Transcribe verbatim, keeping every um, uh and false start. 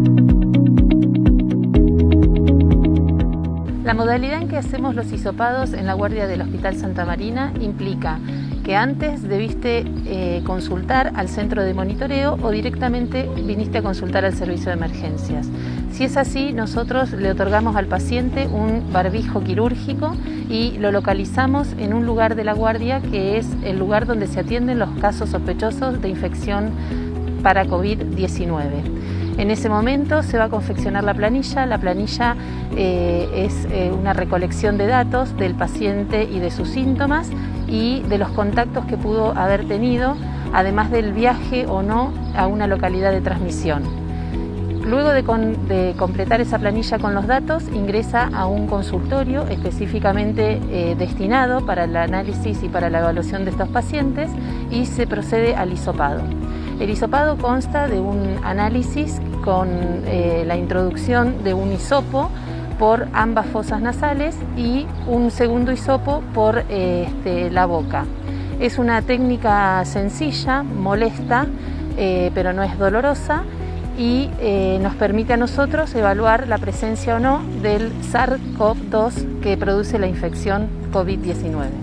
La modalidad en que hacemos los hisopados en la guardia del Hospital Santa Marina implica que antes debiste eh, consultar al centro de monitoreo o directamente viniste a consultar al servicio de emergencias. Si es así, nosotros le otorgamos al paciente un barbijo quirúrgico y lo localizamos en un lugar de la guardia que es el lugar donde se atienden los casos sospechosos de infección para COVID diecinueve. En ese momento se va a confeccionar la planilla. La planilla eh, es eh, una recolección de datos del paciente y de sus síntomas y de los contactos que pudo haber tenido, además del viaje o no a una localidad de transmisión. Luego de, con, de completar esa planilla con los datos, ingresa a un consultorio específicamente eh, destinado para el análisis y para la evaluación de estos pacientes y se procede al hisopado. El hisopado consta de un análisis con eh, la introducción de un hisopo por ambas fosas nasales y un segundo hisopo por eh, este, la boca. Es una técnica sencilla, molesta, eh, pero no es dolorosa y eh, nos permite a nosotros evaluar la presencia o no del SARS CoV dos que produce la infección COVID diecinueve.